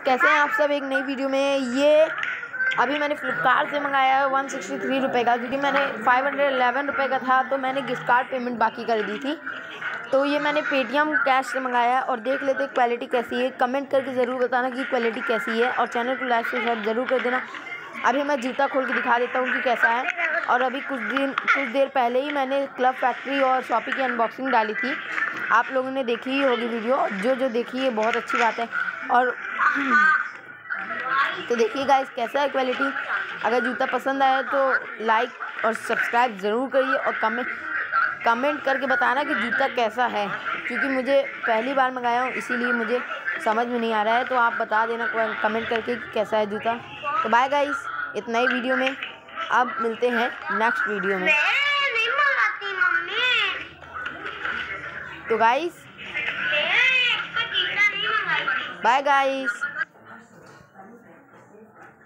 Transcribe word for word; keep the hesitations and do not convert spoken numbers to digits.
कैसे हैं आप सब। एक नई वीडियो में ये अभी मैंने फ्लिपकार्ट से मंगाया है वन सिक्सटी थ्री रुपये का, क्योंकि मैंने फाइव हंड्रेड एलेवन रुपये का था तो मैंने गिफ्ट कार्ड पेमेंट बाकी कर दी थी। तो ये मैंने पेटीएम कैश से मंगाया और देख लेते हैं क्वालिटी कैसी है। कमेंट करके ज़रूर बताना कि क्वालिटी कैसी है और चैनल को लाइक शेयर ज़रूर कर देना। अभी मैं जूता खोल के दिखा देता हूँ कि कैसा है। और अभी कुछ दिन कुछ देर पहले ही मैंने क्लब फैक्ट्री और शॉपी की अनबॉक्सिंग डाली थी, आप लोगों ने देखी ही होगी वीडियो। जो जो देखी है बहुत अच्छी बात है। और तो देखिए गाइस कैसा है क्वालिटी। अगर जूता पसंद आया तो लाइक और सब्सक्राइब ज़रूर करिए और कमेंट कमेंट करके बताना कि जूता कैसा है, क्योंकि मुझे पहली बार मंगाया हूँ इसीलिए मुझे समझ में नहीं आ रहा है। तो आप बता देना कमेंट करके कि कैसा है जूता। तो बाय गाइस, इतना ही वीडियो में, अब मिलते हैं नेक्स्ट वीडियो में। तो गाइस बाय गाइस।